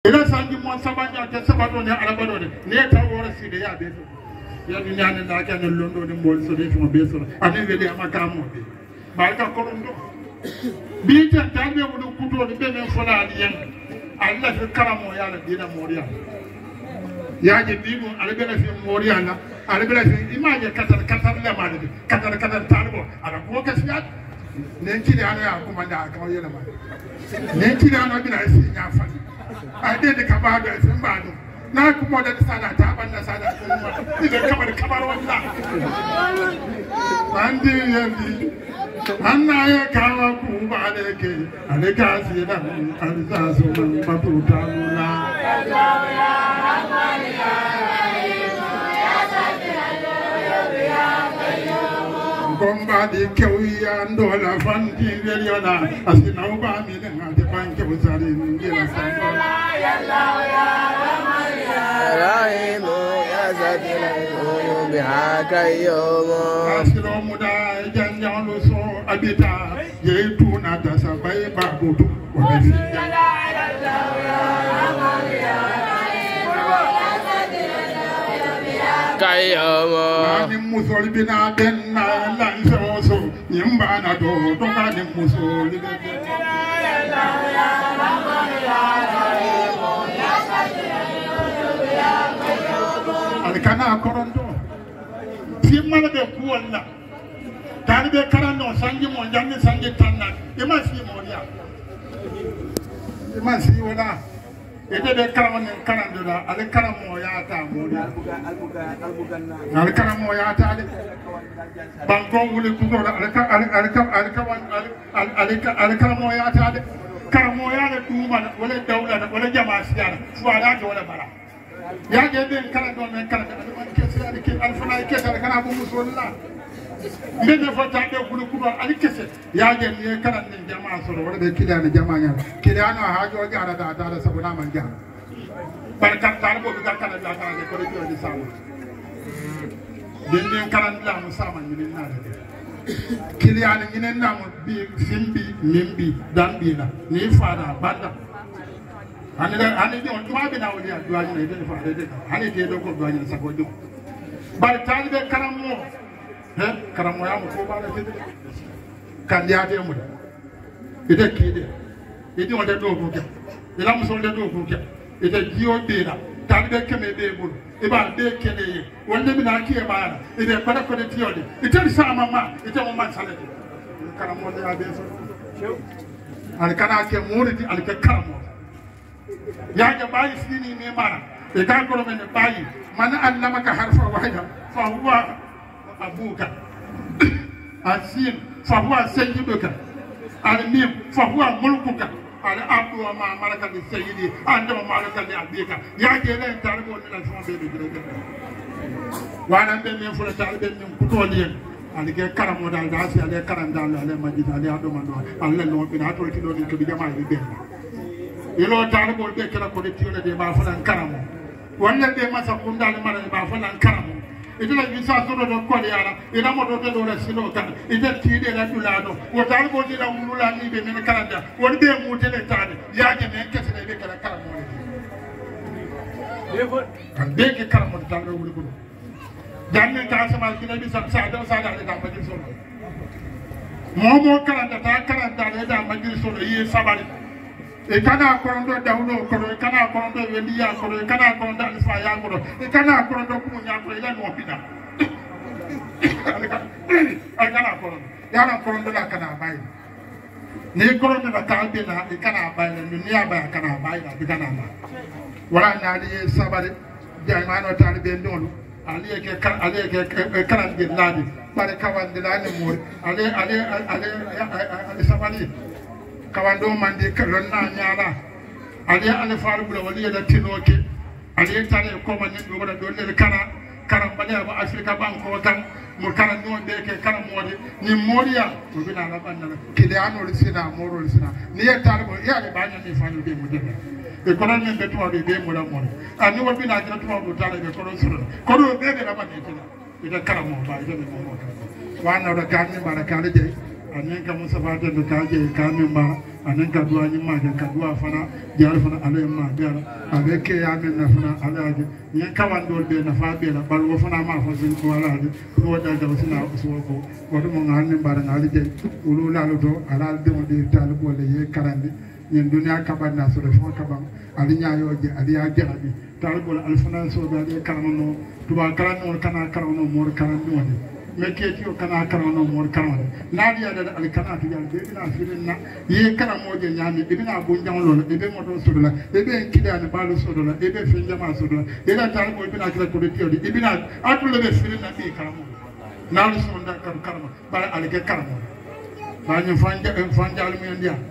ila sanji mo sabanya ke sabato ne alabado ne ta wora side ya be ya dunya ne da kan londo ne mol so de mo be so ani weli amaka mo be barka korondo bi ta tambe mu kuto ne be men fola aliyan Allah fi karamo ya la dina moriya ya je bibu albela fi moriya na albela fi imaje katar la ma de katar talbo ala ko kasiya ne kidi ana ya kuma da aka yela ma ne kidi ana bi na si nya fa ade de kabado sin ba do na kuma da sada ta banda sada kuma idan kamar kamar wannan bandi yandi anna ya kawa ku ba da ke alika si da alza so man batuta la ya amaliya Gomba di kewia ndola fanti veliona asina uba mi na de banke usari ngila sando ya Allah ya Maria Rahimu ya Zadila bihaka yomo asiro muda janjalo so abita yetu na tasabai babutu wa ya Allah ya Maria Kayomo ni musoli bina denna lanso so nyimba na do to ka ni musoli be alkana korondo timma be kuwalla tani be karano sanji mo janni sanji tanna ima si moriya ima si wala ede be karamane karando da ale karamo ya ta moriya ale karamo ya ta ale banko wuli ku do ale karamo ya ta ale karamo ya le duma wala dawla wala jama siyana wala ke wala bara ya ge be karando men karando ale ke siyana ke alfana ke sala kana bu musolla mbene fota be kulu kudo ali kese yaje ni kanan ni jama'a soro wala be kidana jama'a kidana hajo jara da sabuna man jara barkat tar bo ga kana da kana ko do di sama den kanan la musama ni na de kidana ni na mo bi simbi mimbi dambi na ni fara banda ani ni on tuma be na wali adwa ni de fa de ani de do ko do ni sagojo bar talibe karam mo karamo ya ko ba da tede kan ya de mu ite kide ite on de do ko ke ila mu so de do ko ke ite jiyo be na tan be keme be bulu e ba be kene yi wonde bi na ki e ba ite ko da ko de tiyo de ite sa mama ite mo man sale karamo de ya be so al kana ke muridi al ke karamo ya ga bayi sini ne mara e ka ko men bayi man allamaka harfa wahida fa huwa abuka asin fahuwa sayyiduka al-mim fahuwa mulkuka al-abdu wa ma malaka bi sayyidi anta wa malaka li abika ya ke len tarbo ni la fon be be wana be men fula talbe min kutoliyen alike karamo dal dasi ale karam dal ale majid ale ado mando alle no bi na to ti do ni to bi jama be ilo tarbo be kala ko de tiole de ba fula karamo wonna be masa kundal mara ba fula karamo itela visa soro do ko yara ina mo do do la sino kan ite tide la dulado wo tal bo dina mulula ni be men kalanda won be mu tele tade ya je men kese be kala kala mo defo kan be ke kala mo tan do wuli ko janne ta sama kina bi sa da da majlis solo mo kalanda ta kalanda da majlis solo yi sabari e kana kondo dawno ko e kana kondo wendiya ko e kana kondo alfa ya ko e kana kondo ko nya ko ila no pina ay kana kondo ya na kondo la kana bay ni kondo la ka be na e kana bay ni ya bay kana bay na bi kana ba wala na li sabari jamano tan be ndolu ali ke kana de ladi bare kawande la ni mo ali sabali kawando mande kalon na nyala ali ale faru bula wali da tinoke ali tare ko man ni wala do le kana karam bale ba afrika banko tan mo kana no be ke karam modi ni moriya mo bina la banna kide anol sina moro sina ni ya tare bo ya le banya ni fanu be mo de e kono men be to be mo la mo ani wo bina jira to bo tare be kono sura kono be be la banna tina ida karam mo ba ida mo wana da ganni bara kale je anen ka musafa da kaje kamin ba anen ka duwa ni ma ka duwa fana jar fana ale ma biara avec ya men na fana ala de ni kawan dol be na fa be la bal wo fana ma fa sin ko ala de ko da da sina so ko ko mo ngani mbara ngali de ulu la lo do ala de mo de tal ko le ye karandi nyen dunya kabanna so de fon kaban ali nyaayo je ali ya jarabi tal ko al fana so da de karano tuba karano kana karano mo karano woni meketi o kana karano mo karano naadi ya da al kana to yal be bina firinna ye karamo je nyaami be bina bo janglo be be mo do sodola be be kidani balu sodola be be fin jama sodola e da tal ko bina kila ko de tiodi e bina atul be firinna be karamo nalu so nda karamo ba al ke karamo ba ñu fanja al mi ndia